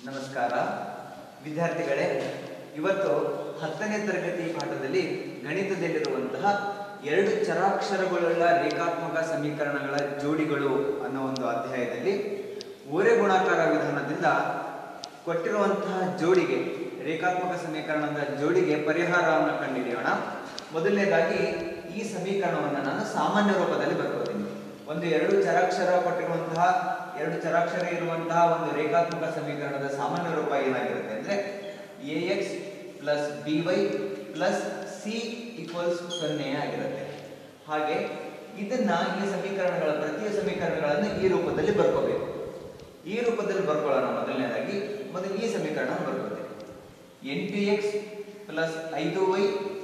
ನಮಸ್ಕಾರ ವಿದ್ಯಾರ್ಥಿಗಳೇ, ಇವತ್ತು 10ನೇ ತರಗತಿ ಪಾಠದಲ್ಲಿ ಗಣಿತದಲ್ಲಿರುವಂತಹ ಎರಡು ಚರಾಕ್ಷರಗಳುಳ್ಳ ರೇಖಾತ್ಮಕ ಸಮೀಕರಣಗಳ ಜೋಡಿಗಳು ಅನ್ನೋ ಒಂದು ಅಧ್ಯಾಯದಲ್ಲಿ ಓರೆ ಗುಣಾಕಾರ ವಿಧಾನದಿಂದ ಕೊಟ್ಟಿರುವಂತಹ ಜೋಡಿಗೆ, ರೇಖಾತ್ಮಕ ಸಮೀಕರಣದ ಜೋಡಿಗೆ ಪರಿಹಾರವನ್ನು ಕಂಡುಹಿಡಿಯೋಣ. ಮೊದಲನೇದಾಗಿ ಈ ಸಮೀಕರಣವನ್ನು ನಾನು ಸಾಮಾನ್ಯ ರೂಪದಲ್ಲಿ ಬರ್ಕೋತೀನಿ. ಎರಡು ಚರಾಕ್ಷರ ಕೊಟ್ಟಿರುವಂತಹ ಎರಡು ಚರಾಕ್ಷರ ಇರುವಂತಹ ಒಂದು ರೇಖಾತ್ಮಕ ಸಮೀಕರಣದ ಸಾಮಾನ್ಯ ರೂಪ ಏನಾಗಿರುತ್ತೆ ಅಂದ್ರೆ ax plus by plus c equals 0 ಆಗಿರುತ್ತೆ. ಹಾಗೆ ಇದನ್ನ ಈ ಸಮೀಕರಣಗಳ ಪ್ರತಿ ಸಮೀಕರಣಗಳನ್ನು ಈ ರೂಪದಲ್ಲಿ ಬರ್ಕೋಬೇಕು. ಈ ರೂಪದಲ್ಲಿ ಬರ್ಕೊಳ್ಳೋಣ. ಮೊದಲನೇದಾಗಿ ಈ ಸಮೀಕರಣ ಬರ್ಕೋಬೇಕು. 8x ಪ್ಲಸ್ 5y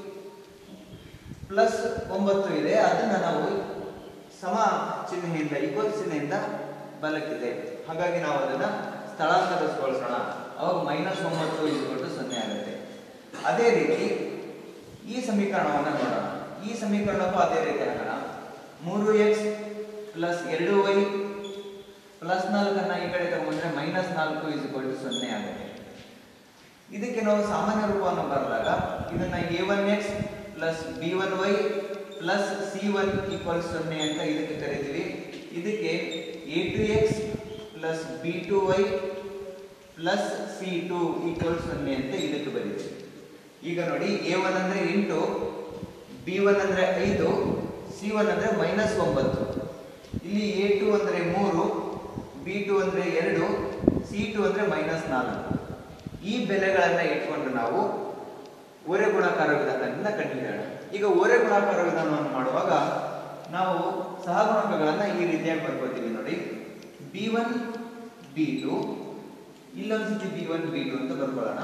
ಪ್ಲಸ್ 9 ಇದೆ. ಅದನ್ನ ನಾವು ಸಮ ಚಿಹ್ನೆಯಿಂದ ಈಕ್ವಲ್ ಚಿಹ್ನೆಯಿಂದ ಬಲಕ್ಕಿದೆ, ಹಾಗಾಗಿ ನಾವು ಅದನ್ನ ಸ್ಥಳಾಂತರಿಸಿಕೊಳ್ಳೋಣ. ಅವಾಗ -9 0 ಆಗುತ್ತೆ. ಅದೇ ರೀತಿ ಈ ಸಮೀಕರಣವನ್ನು ನೋಡೋಣ. ಈ ಸಮೀಕರಣಕ್ಕೂ ಅದೇ ರೀತಿ ಆಗೋಣ. 3x ಪ್ಲಸ್ 2y ಪ್ಲಸ್ 4 ಈ ಕಡೆ ತಗೊಂಡ್ರೆ -4 0 ಆಗುತ್ತೆ. ಇದಕ್ಕೆ ನಾವು ಸಾಮಾನ್ಯ ರೂಪವನ್ನು ಬರೆದಾಗ ಇದನ್ನ a1x plus b1y plus c1 0 ಅಂತ ಇದಕ್ಕೆ ಕರೀತೀವಿ. ಇದಕ್ಕೆ a2x plus b2y plus c2 0 ಅಂತ ಇದಕ್ಕೆ ಬರೀತೀವಿ. ಈಗ ನೋಡಿ, a1 ಅಂದ್ರೆ 8, b1 ಅಂದ್ರೆ 5, c1 ಅಂದ್ರೆ -9. ಇಲ್ಲಿ a2 ಅಂದ್ರೆ 3, b2 ಅಂದ್ರೆ 2, c2 ಅಂದ್ರೆ -4. ಈ ಬೆಲೆಗಳನ್ನ ಇಟ್ಕೊಂಡು ನಾವು ಓರೆ ಗುಣಾಕಾರ ವಿಧಾನದಿಂದ ಕಂಡುಹಿಡಿಯೋಣ. ಈಗ ಓರೆ ಗುಣಾಕಾರ ವಿಧಾನವನ್ನು ಮಾಡುವಾಗ ನಾವು ಸಹಗುಣಕಗಳನ್ನ ಈ ರೀತಿಯಾಗಿ ಬರ್ಕೋತೀವಿ. ನೋಡಿ, b1 b2, ಇಲ್ಲೊಂದ್ಸತಿ b1 b2 ಅಂತ ಬರ್ಕೊಳ್ಳೋಣ.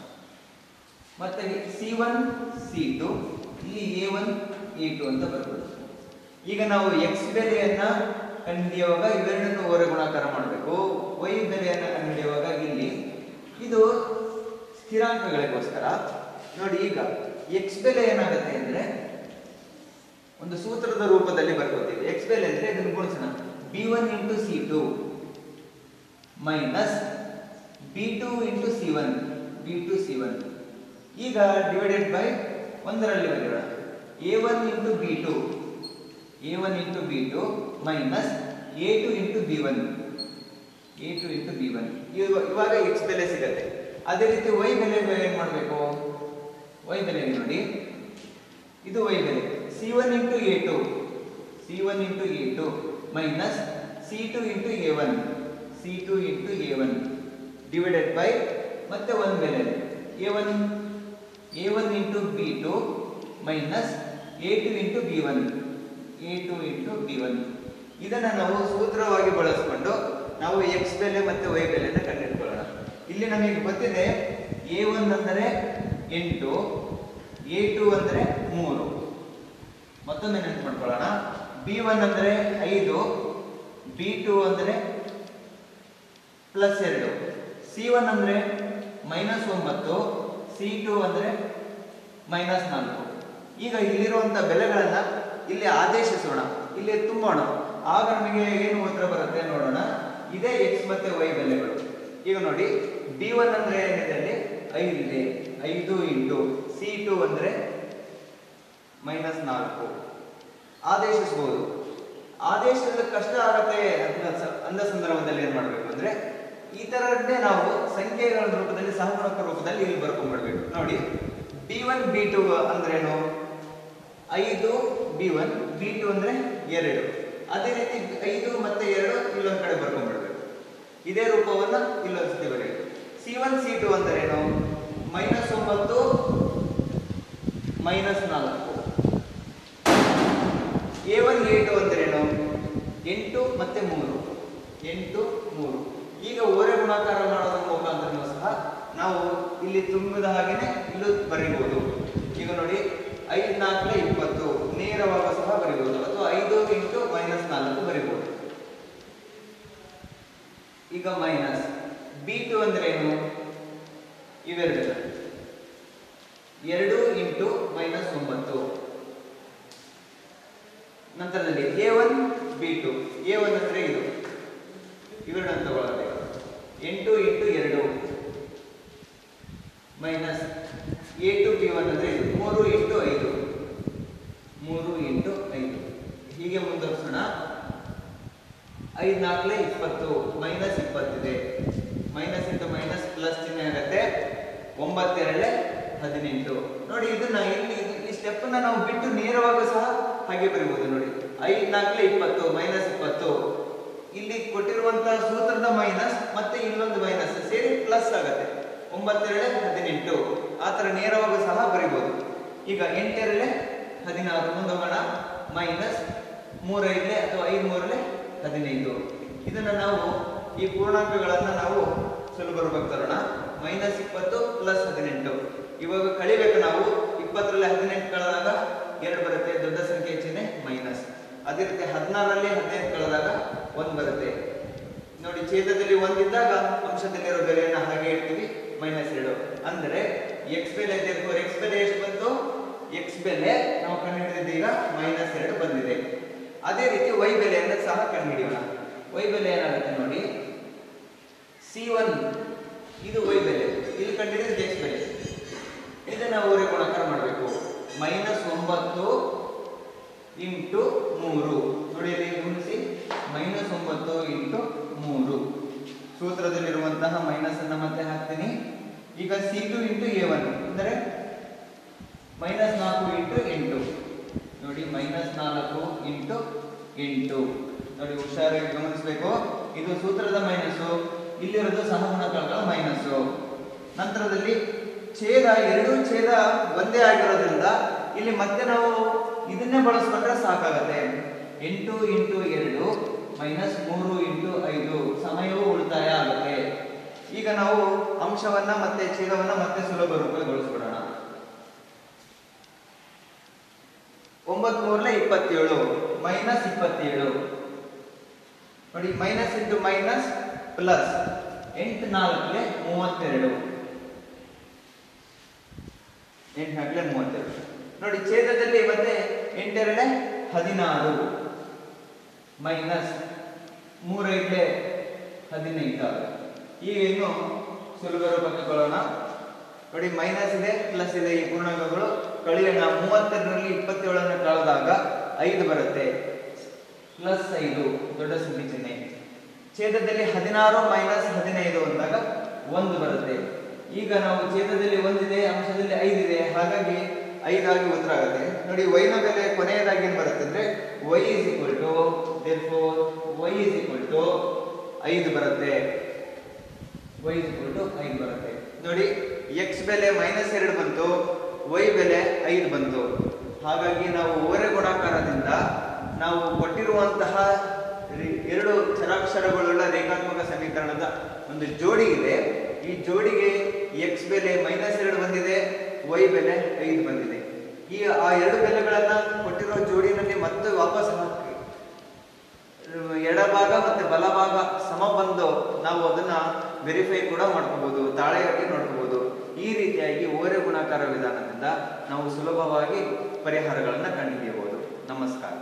ಮತ್ತೆ c1 c2, ಇಲ್ಲಿ a1 a2 ಅಂತ ಬರ್ಕೊಳ್ಳೋಣ. ಈಗ ನಾವು x ಬೆಲೆಯನ್ನ ಕಂಡುಹಿಡಿಯುವಾಗ ಇವೆರಡನ್ನು ಓರೆ ಗುಣಾಕಾರ ಮಾಡಬೇಕು. y ಬೆಲೆಯನ್ನ ಕಂಡುಹಿಡಿಯುವಾಗ ಇಲ್ಲಿ ಇದು ಸ್ಥಿರಾಂಕಗಳಿಗೋಸ್ಕರ ನೋಡಿ. ಈಗ x ಬೆಲೆ ಏನಾಗುತ್ತೆ ಅಂದ್ರೆ ಒಂದು ಸೂತ್ರದ ರೂಪದಲ್ಲಿ ಬರ್ಕೋತೀವಿ. x ಬೆಲೆ ಅಂದ್ರೆ ಇದನ್ನು ಗುಣಿಸೋಣ. b1 into c2 minus b2 into c1 b2 c1. ಈಗ ಡಿವೈಡೆಡ್ ಬೈ 1ರಲ್ಲಿ ಬರೆಯೋಣ. a1 into b2 a1 into b2 minus a2 into b1 a2 into b1. ಇವಾಗ x ಬೆಲೆ ಸಿಗತ್ತೆ. ಅದೇ ರೀತಿ y ಬೆಲೆ ಏನ್ ಮಾಡಬೇಕು? y ಬೆಲೆ ನೋಡಿ, ಇದು y ಬೆಲೆ c1 into a2 c1 into a2 minus c2 into a1 c2 into a1 divided by ಮತ್ತೆ 1 ಬೆಲೆ a1 into b2 minus a2 into b1 a2 into b1. ಇದನ್ನ ನಾವು ಸೂತ್ರವಾಗಿ ಬಳಸಿಕೊಂಡು ನಾವು x ಬೆಲೆ ಮತ್ತೆ y ಬೆಲೆನ ಕಂಡುಹಿಡ್ಕೊಳ್ಳೋಣ. ಇಲ್ಲಿ ನಮಗೆ ಗೊತ್ತಿದೆ a1 ಅಂದರೆ 8, a2 ಅಂದ್ರೆ 3. ಮತ್ತೊಮ್ಮೆ ನೆನಪು ಮಾಡ್ಕೊಳ್ಳೋಣ. b1 ಅಂದ್ರೆ 5, b2 ಅಂದ್ರೆ +2, c1 ಅಂದ್ರೆ -9, c2 ಅಂದ್ರೆ -4. ಈಗ ಇಲ್ಲಿರುವಂತ ಬೆಲೆಗಳನ್ನ ಇಲ್ಲಿ ಆದೇಶಿಸೋಣ, ಇಲ್ಲಿ ತುಂಬೋಣ. ಆಗ ನಮಗೆ ಏನು ಉತ್ತರ ಬರುತ್ತೆ ನೋಡೋಣ. ಇದೇ x ಮತ್ತೆ y ಬೆಲೆಗಳು. ಈಗ ನೋಡಿ, b1 ಅಂದ್ರೆ ಏನಿದೆ ಅಲ್ಲಿ 5 ಇದೆ, 5 ಇಂಟು c2 ಅಂದ್ರೆ -4 ಆದೇಶಿಸಬಹುದು. ಆದೇಶದ ಕಷ್ಟ ಆಗತ್ತೆ ಅಂದ ಸಂದರ್ಭದಲ್ಲಿ ಏನ್ ಮಾಡ್ಬೇಕು ಅಂದ್ರೆ ಈ ತರದ್ದೇ ನಾವು ಸಂಖ್ಯೆಗಳ ರೂಪದಲ್ಲಿ ಸಹಗುಣಕ ರೂಪದಲ್ಲಿ ಇಲ್ಲಿ ಬರ್ಕೊಂಡ್ಬಿಡ್ಬೇಕು. ನೋಡಿ, b1 b2 ಅಂದ್ರೇನು? 5 b1 b2 ಅಂದ್ರೆ 2. ಅದೇ ರೀತಿ 5 ಮತ್ತೆ 2 ಇಲ್ಲೊಂದ್ ಕಡೆ ಬರ್ಕೊಂಡ್ಬಿಡ್ಬೇಕು. ಇದೇ ರೂಪವನ್ನ ಇಲ್ಲೊಂದ್ಸತಿ ಬರೆಯಬೇಕು. c1 c2 ಅಂದ್ರೇನು? -9 -4. a1 a2 ಅಂದ್ರೇನು? 8 ಮತ್ತೆ 3 8 3. ಈಗ ಓರೆ ಗುಣಾಕಾರ ಮಾಡೋದ್ರ ಮುಖಾಂತರ ಸಹ ನಾವು ಇಲ್ಲಿ ತುಂಬಿದ ಹಾಗೇನೆ ಇಲ್ಲೂ ಬರೀಬಹುದು. ಈಗ ನೋಡಿ, 5 4 20 ನೇರವಾಗ ಸಹ ಬರೀಬಹುದು, ಅಥವಾ 5 ಇಂಟು -4 ಬರೀಬಹುದು. ಈಗ ಮೈನಸ್ b2 ಅಂದ್ರೇನು? ಇವೆರಡು 2 ಇಂಟು -9. ನಂತರದಲ್ಲಿ a1 b2 a1 ಅಂದ್ರೆ ಇದು ಇವೆರಡನ್ನು ತಗೊಳ್ಳಬೇಕು. 8 ಇಂಟು 2 9 18. ನೋಡಿ ಇದನ್ನ ಇಲ್ಲಿ ಈ ಸ್ಟೆಪ್ ಅನ್ನ ನಾವು ಬಿಟ್ಟು ನೇರವಾಗಿ ಸಹ ಹಾಗೆ ಬರೀಬಹುದು. ನೋಡಿ 5 4 20 -20 ಇಲ್ಲಿ ಕೊಟ್ಟಿರುವಂತಹ ಸೂತ್ರದ ಮೈನಸ್ ಮತ್ತೆ ಇಲ್ಲೊಂದು ಮೈನಸ್ ಸೇರಿ ಪ್ಲಸ್ ಆಗುತ್ತೆ. 9 18 ಆ ತರ ನೇರವಾಗಿ ಸಹ ಬರೀಬಹುದು. ಈಗ 8 16 ಮುಂದೋಗೋಣ. ಮೈನಸ್ 3 ಅಥವಾ 5 15. ಇದನ್ನ ನಾವು ಈ ಪೂರ್ಣಾಂಕಗಳನ್ನ ನಾವು ಸುಲಭ ರೂಪಕ್ಕೆ ತರೋಣ. -20 + 18. ಇವಾಗ ಕಳಿಬೇಕು ನಾವು. 20 18 ಕಳೆದಾಗ 2 ಬರುತ್ತೆ, ದೊಡ್ಡ ಸಂಖ್ಯೆ ಚಿಹ್ನೆ ಮೈನಸ್. ಅದೇ ರೀತಿ 16 18 ಕಳೆದಾಗ 1 ಬರುತ್ತೆ. ನೋಡಿ ಛೇದದಲ್ಲಿ 1 ಇದ್ದಾಗ ಅಂಶದಲ್ಲಿರೋ ಬೆಲೆಯನ್ನು ಹಾಗೆ ಇಡ್ತೀವಿ, -2. ಅಂದ್ರೆ x ಬೆಲೆ x ಬೆಲೆ ಎಷ್ಟು ಬಂತು? x ಬೆಲೆ ನಾವು ಕಂಡುಹಿಡಿದಿದ್ದು ಈಗ -2 ಬಂದಿದೆ. ಅದೇ ರೀತಿ y ಬೆಲೆಯನ್ನು ಸಹ ಕಂಡುಹಿಡಿಯೋಣ. y ಬೆಲೆ ಏನಾಗುತ್ತೆ ನೋಡಿ, C1 ಇದು y ಬೆಲೆ, ಇಲ್ಲಿ ಕಂಡುಹಿಡಿದ x ಬೆಲೆ. ಇದನ್ನ ಓರೆ ಗುಣಾಕಾರ ಮಾಡಬೇಕು. -9 × 3. ನೋಡಿ ಇಲ್ಲಿ ಗುಣಿಸಿ. -9 × 3. ಸೂತ್ರದಲ್ಲಿರುವಂತಹ ಮೈನಸ್ ಅನ್ನ ಮತ್ತೆ ಹಾಕ್ತೀನಿ. ಈಗ C2 × A1 ಅಂದರೆ -4 × 8. ನೋಡಿ -4 × 8. ನೋಡಿ ಹುಷಾರಾಗಿ ಗಮನಿಸಬೇಕು. ಇದು ಸೂತ್ರದ ಮೈನಸ್ಸು, ಇಲ್ಲಿರೋದು ಸಹಗುಣಕಗಳ ಮೈನಸ್ಸು. ನಂತರದಲ್ಲಿ ಛೇದ ಎರಡೂ ಛೇದ ಒಂದೇ ಆಗಿರೋದ್ರಿಂದ ಇಲ್ಲಿ ಮತ್ತೆ ನಾವು ಇದನ್ನೇ ಬಳಸ್ಕೊಂಡ್ರೆ ಸಾಕಾಗತ್ತೆ. 8 × 2 -3 × 5 ಸಮಯವೂ ಉಳಿತಾಯ ಆಗುತ್ತೆ. ಈಗ ನಾವು ಅಂಶವನ್ನ ಮತ್ತೆ ಛೇದವನ್ನ ಮತ್ತೆ ಸುಲಭ ರೂಪಗೊಳಿಸ್ಬಿಡೋಣ. 9 3 27 -27. ನೋಡಿ ಮೈನಸ್ ಇಂಟು ಮೈನಸ್ ಪ್ಲಸ್. 8 4 32. 8 4 32. ನೋಡಿ ಛೇದದಲ್ಲಿ ಮತ್ತೆ 8 2 16 ಮೈನಸ್ 3 5 15. ಈಗ ಇನ್ನು ಸುಲಭ ರೂಪಕ್ಕೆ ಕೊಳ್ಳೋಣ. ನೋಡಿ ಮೈನಸ್ ಇದೆ ಪ್ಲಸ್ ಇದೆ, ಈ ಪೂರ್ಣಾಂಕಗಳು ಕಳೆಯೋಣ. 32ರಲ್ಲಿ 27 ಕಳೆದಾಗ 5 ಬರುತ್ತೆ, +5 ದೊಡ್ಡ ಸಂಖ್ಯೆ ಚಿಹ್ನೆ. ಛೇದದಲ್ಲಿ 16 -15 ಅಂದಾಗ 1 ಬರುತ್ತೆ. ಈಗ ನಾವು ಛೇದದಲ್ಲಿ 1 ಇದೆ, ಅಂಶದಲ್ಲಿ 5 ಇದೆ, ಹಾಗಾಗಿ 5 ಆಗಿ ಉತ್ತರ ಆಗುತ್ತೆ. ನೋಡಿ y ನ ಬೆಲೆ ಕೊನೆಯದಾಗಿ ಏನು ಬರುತ್ತೆ ಅಂದ್ರೆ y = 5 ಬರುತ್ತೆ. y = 5 ಬರುತ್ತೆ. ನೋಡಿ x ಬೆಲೆ -2 ಬಂತು, y ಬೆಲೆ 5 ಬಂತು. ಹಾಗಾಗಿ ನಾವು ಓರೆ ಗುಣಾಕಾರದಿಂದ ನಾವು ಕೊಟ್ಟಿರುವಂತಹ 2 ಚರಾಕ್ಷರಗಳುಳ್ಳ ರೇಖಾತ್ಮಕ ಸಮೀಕರಣದ ಒಂದು ಜೋಡಿ ಇದೆ. ಈ ಜೋಡಿಗೆ x ಬೆಲೆ -2 ಬಂದಿದೆ, y ಬೆಲೆ 5 ಬಂದಿದೆ. ಆ 2 ಬೆಲೆಗಳನ್ನ ಕೊಟ್ಟಿರೋ ಜೋಡಿನಲ್ಲಿ ಮತ್ತೆ ವಾಪಸ್ ಹಾಕಿ ಎಡಭಾಗ ಮತ್ತೆ ಬಲಭಾಗ ಸಮ ಬಂದು ನಾವು ಅದನ್ನ ವೆರಿಫೈ ಕೂಡ ಮಾಡ್ಕೋಬಹುದು, ತಾಳೆಯಾಗಿ ನೋಡ್ಕೋಬಹುದು. ಈ ರೀತಿಯಾಗಿ ಓರೆ ಗುಣಾಕಾರ ವಿಧಾನದಿಂದ ನಾವು ಸುಲಭವಾಗಿ ಪರಿಹಾರಗಳನ್ನ ಕಂಡುಹಿಡಿಯಬಹುದು. ನಮಸ್ಕಾರ.